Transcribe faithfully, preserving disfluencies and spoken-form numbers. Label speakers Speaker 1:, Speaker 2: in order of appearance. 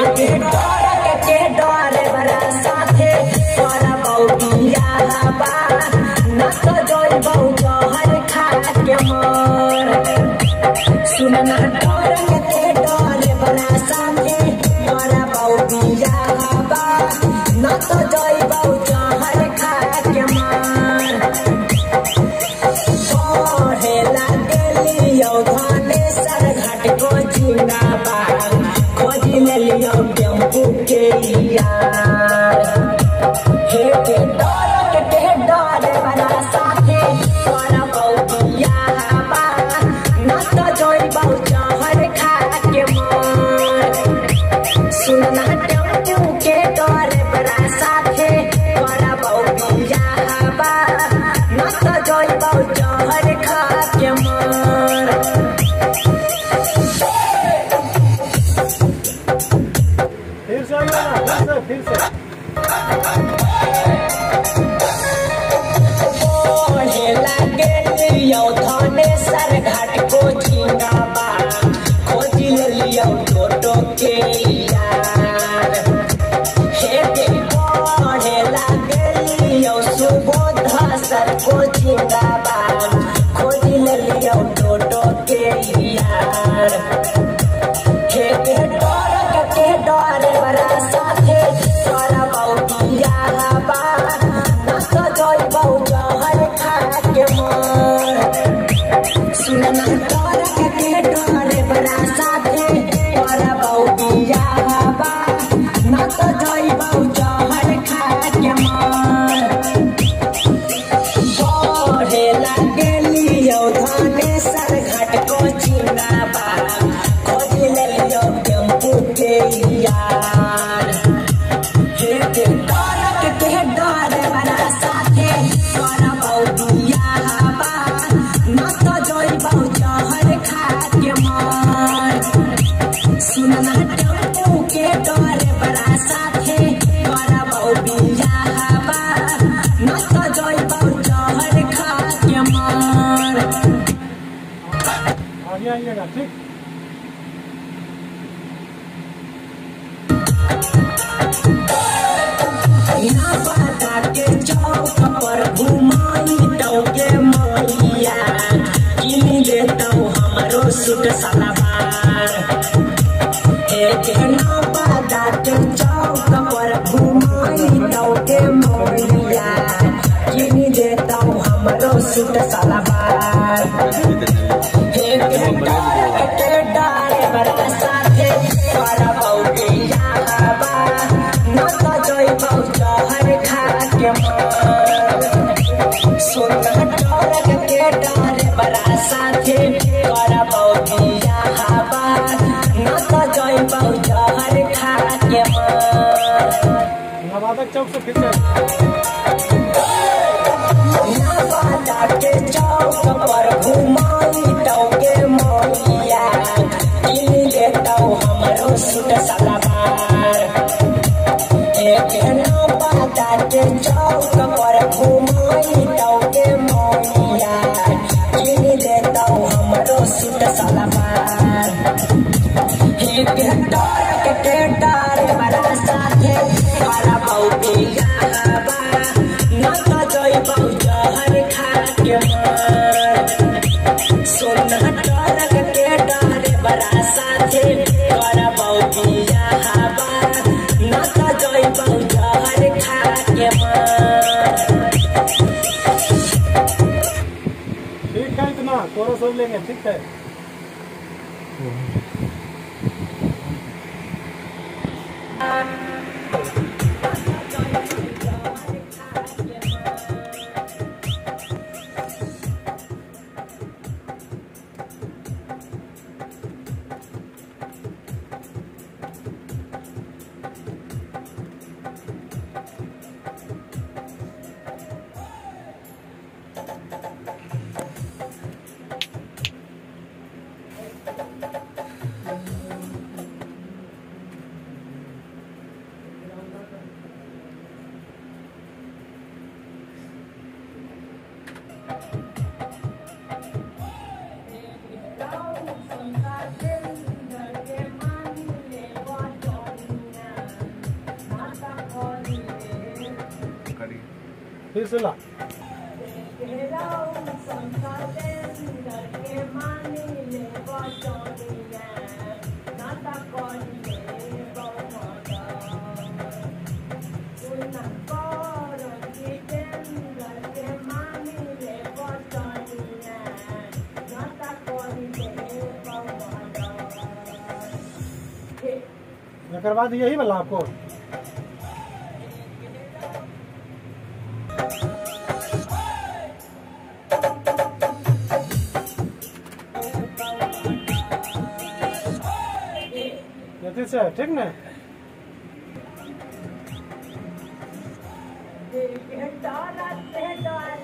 Speaker 1: के डर के डर बड़ा साथे करबौ बियाहबा न तो जइबौ जहर खा के मर। सुनना डर के डर बड़ा साथे करबौ बियाहबा न तो जइबौ जहर खा के मर। पढ़े लागली धनेश्वर घाट को जिंदाबाद खोज लियो टेम्पू के यार। हे के डर के डर बड़ा साथे करबौ बियाहबा न तो जइबौ जहर खा के मर। सुनना टेम्पू के डर बड़ा साथे करबौ बियाहबा न तो जइबौ जहर खा के मर।
Speaker 2: फिर से आइए फिर से
Speaker 1: पढ़े लागलियो धनेश्वर घाट को जिंदाबाद खोज लियो टोटो के यार। हे के पढ़े लागलियो सुबोध सर को जिंदाबाद खोज लियो टोटो के यार। हे के डर के डर बड़ा साथे करबौ बियाहबा न तो जइबौ जहर खा के मर। सुनना डर के डर बड़ा साथे करबौ बियाहबा न तो जइबौ जहर खा के मर। पढ़े लागलियो धनेश्वर घाट को जिंदाबाद खोज लियो टेम्पू के यार। हे के डर के डर बड़ा साथे करबौ बियाहबा न तो जइबौ जहर खा के मर। सुनना टेम्पू के डर बड़ा साथे करबौ बियाहबा न तो जइबौ जहर खा के मर।
Speaker 2: आगे आइएगा ठीक।
Speaker 1: नवादा के चौक पर घुमाई टौके मैया किन देतौ हमरो सूट सलवार। हे के नवादा के चौक पर घुमाई टौके मैया किन देतौ हमरो सूट सलवार। हे के डर के डर बड़ा साथे करबौ बियाहबा न तो जइबौ जहर खा के मर। सुनना डर के डर बड़ा साथे करबौ बियाहबा न तो जइबौ जहर खा के मर।
Speaker 2: नवादा चौक से फिर से
Speaker 1: नवादा के चौक पर घुमाई टौके मैया किन देतौ हमरो सूट सलवार। एक नवादा के चौक पर घुमाई टौके मैया किन देतौ हमरो सूट सलवार। एक डर के डर बड़ा साथे करबौ बियाहबा न तो जइबौ जहर खा के मर। सुनना डर के डर बड़ा साथे करबौ बियाहबा न तो जइबौ जहर खा के मर।
Speaker 2: ठीक है इतना तोरो सब लेंगे ठीक है। फिर से ला। एकर बाद यही वाला आपको यथी से ठीक न
Speaker 1: डरते डरते